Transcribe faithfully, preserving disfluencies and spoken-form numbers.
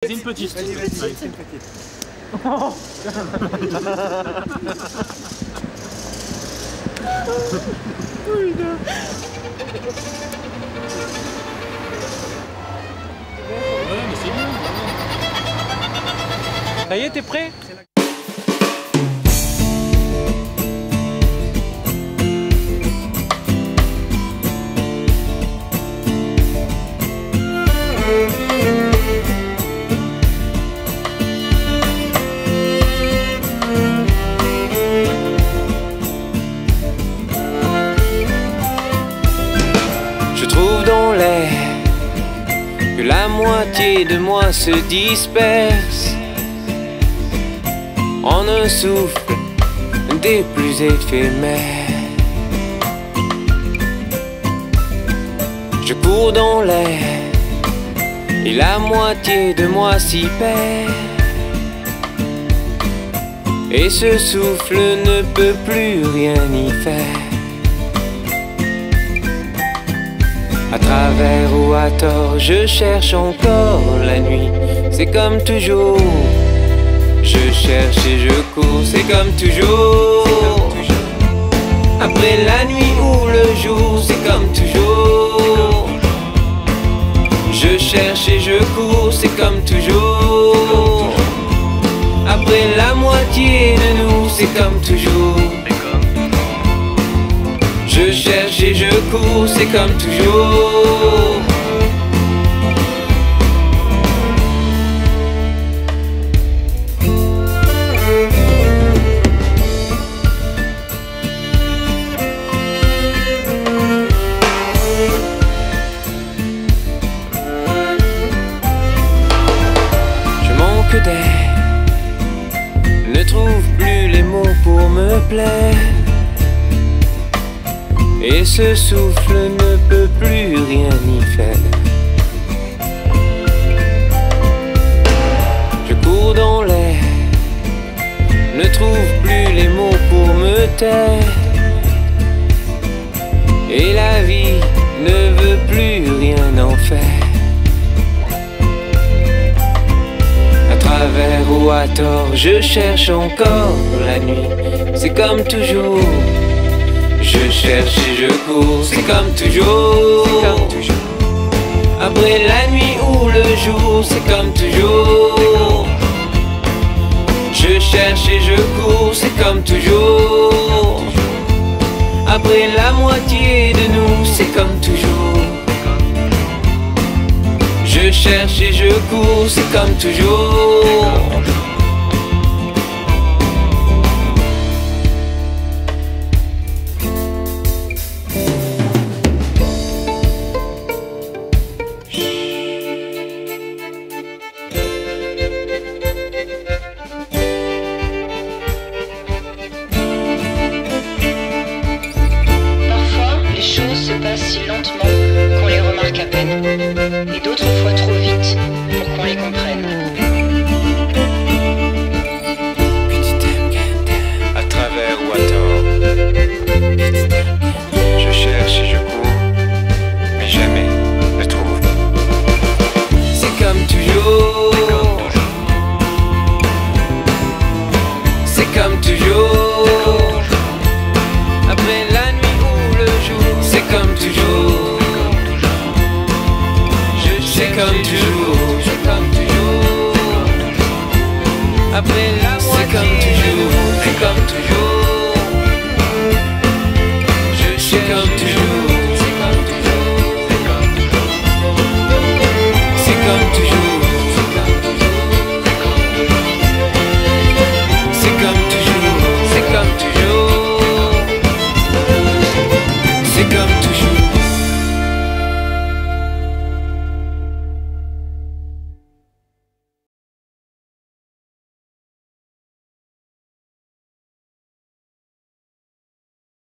C'est une petite. Vas-y, vas-y, c'est une petite. Oh. Ouais, mais c'est bon. Ça y est, t'es prêt? Je trouve dans l'air que la moitié de moi se disperse en un souffle des plus éphémères. Je cours dans l'air et la moitié de moi s'y perd. Et ce souffle ne peut plus rien y faire. À travers ou à tort, je cherche encore la nuit. C'est comme toujours. Je cherche et je cours, c'est comme toujours. Après la nuit ou le jour, c'est comme toujours. Je cherche et je cours, c'est comme toujours. Après la moitié de nous, c'est comme toujours. Je cherche et je cours, c'est comme toujours. Je manque d'air, ne trouve plus les mots pour me plaire. Et ce souffle ne peut plus rien y faire. Je cours dans l'air, ne trouve plus les mots pour me taire. Et la vie ne veut plus rien en faire. À travers ou à tort, je cherche encore la nuit. C'est comme toujours. Je cherche et je cours, c'est comme toujours. Après la nuit ou le jour, c'est comme toujours. Je cherche et je cours, c'est comme toujours. Après la moitié de nous, c'est comme toujours. Je cherche et je cours, c'est comme toujours. Se passent si lentement qu'on les remarque à peine, et d'autres fois trop vite pour qu'on les comprenne. À travers ou à tort, je cherche et je cours, mais jamais ne trouve. C'est comme toujours. C'est comme toujours. Après la nuit ou le jour, c'est comme toujours. Je sais comme toujours, c'est comme toujours. Après la moitié, c'est comme toujours, c'est comme toujours. Je sais comme toujours.